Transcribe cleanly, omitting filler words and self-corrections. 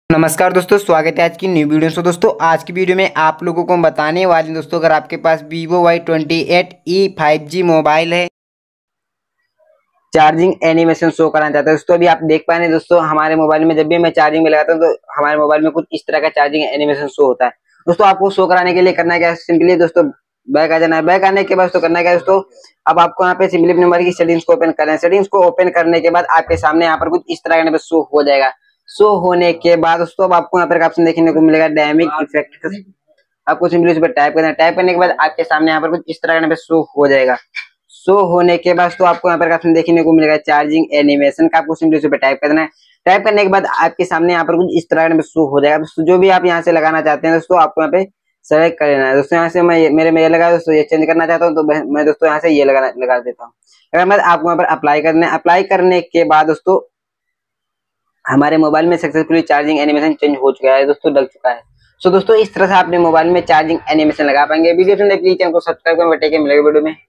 नमस्कार दोस्तों, स्वागत है आज की न्यू वीडियो में। दोस्तों आज की वीडियो में आप लोगों को हम बताने वाले हैं दोस्तों, अगर आपके पास Vivo Y28e 5G मोबाइल है, चार्जिंग एनिमेशन शो कराना चाहते हैं दोस्तों। अभी आप देख पा रहे हैं दोस्तों, हमारे मोबाइल में जब भी मैं चार्जिंग में लगाता हूँ तो हमारे मोबाइल में कुछ इस तरह का चार्जिंग एनिमेशन शो होता है। दोस्तों आपको शो कराने के लिए करना क्या है, सिंपली दोस्तों बैक आ जाना है। बैक आने के बाद तो करना क्या है दोस्तों, अब आपको यहाँ पे सिंपली अपने मोबाइल की सेटिंग्स को ओपन करना है। सेटिंग्स को ओपन करने के बाद आपके सामने यहाँ पर कुछ इस तरह का शो हो जाएगा। शो होने के बाद दोस्तों अब आपको यहाँ पर ऑप्शन देखने को मिलेगा डायनामिक इफेक्ट। आपको सिंपली उस पर टाइप करना है। टाइप करने के बाद आपके सामने यहाँ पर कुछ इस तरह का शो हो जाएगा। शो होने के बाद तो आपको यहाँ पर ऑप्शन देखने को मिलेगा चार्जिंग एनिमेशन का। आपको सिंपली उस पर टाइप करना है। टाइप करने के बाद आपके सामने यहाँ पर कुछ इस तरह का शो हो जाएगा। दोस्तों जो भी आप यहाँ से लगाना चाहते हैं दोस्तों, आपको यहाँ पे सेलेक्ट कर लेना है। दोस्तों यहाँ से मैं मेरे में ये लगा दोस्तों, ये चेंज करना चाहता हूँ तो मैं दोस्तों यहाँ से ये लगा देता हूँ। अगर मैं आपको यहाँ पर अप्लाई करना है। अप्लाई करने के बाद दोस्तों हमारे मोबाइल में सक्सेसफुली चार्जिंग एनिमेशन चेंज हो चुका है दोस्तों, लग चुका है। सो दोस्तों इस तरह से आपने मोबाइल में चार्जिंग एनिमेशन लगा पाएंगे। वीडियो प्लीज चैनल को सब्सक्राइब करें। मिलेगा वीडियो में।